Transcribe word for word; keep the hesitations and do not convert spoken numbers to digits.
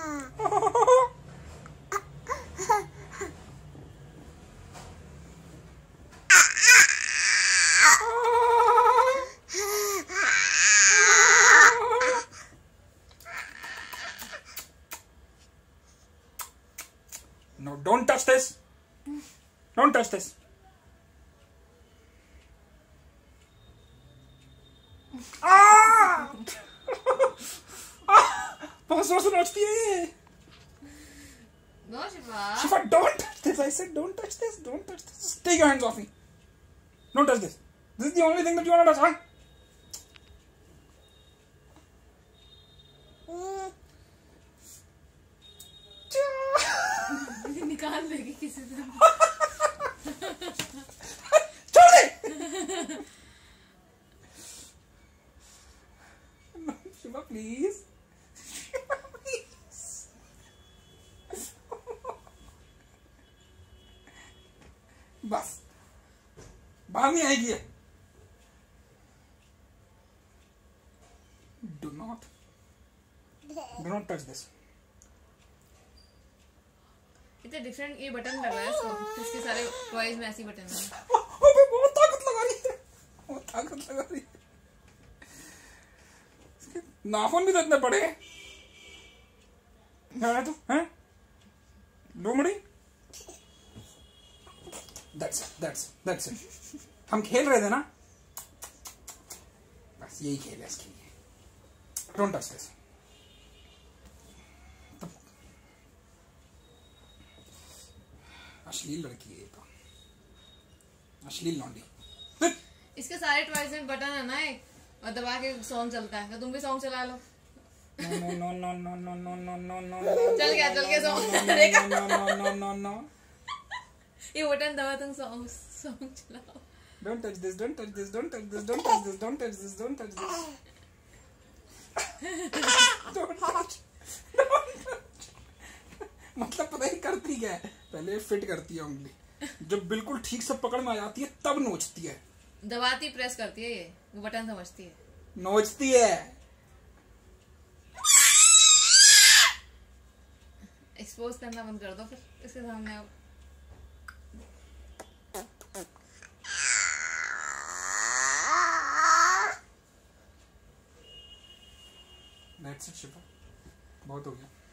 No, don't touch this. Don't touch this. Ah! बहुत जोर से नोचती है ये. No, Shifa. Shifa, don't touch this. I said don't touch this. Don't touch this. Just take your hands off me. Don't touch this. This is the only thing that you want to touch, huh? निकाल देगी किसी से. छोड़ दे. Shifa, please. Shifa, please. बस बाहर नहीं आएगी ये. Do not. Do not touch this. इतने डिफरेंट ये बटन लगा है इसको. इसके सारे टॉयज में ऐसी बटन है. अबे बहुत ताकत लगा रही है. बहुत ताकत लगा रही है. इसके नाखून भी तो इतने बड़े हैं. क्या है तू? हैं? लोमड़ी? That's it. That's it. That's it. हम खेल रहे थे ना. बस यही खेल है इसके लिए. Don't touch this. अश्लील लड़की है तो. अश्लील लौंडी. इसके सारे टॉयज में बटन है ना एक, और दबा के सॉन्ग चलता है. तो तुम भी सॉन्ग चला लो. No no no no no no no no no no. चल गया चल गया song. No no no no no. ये बटन दबा तुम सॉन्ग सॉन्ग चलाओ. Don't touch this. Don't touch this. Don't touch this. Don't touch this. Don't touch this. Don't touch this. Don't touch. Don't touch. मतलब पता ही करती क्या है. पहले फिट करती है उंगली. जब बिल्कुल ठीक से पकड़ में आ जाती है तब नोचती है. दबाती प्रेस करती है ये. वो बटन समझती है. नोचती है. एक्सपोज करना बंद कर दो फिर इसके सामने. अब That's it, Shifa. बहुत हो गया.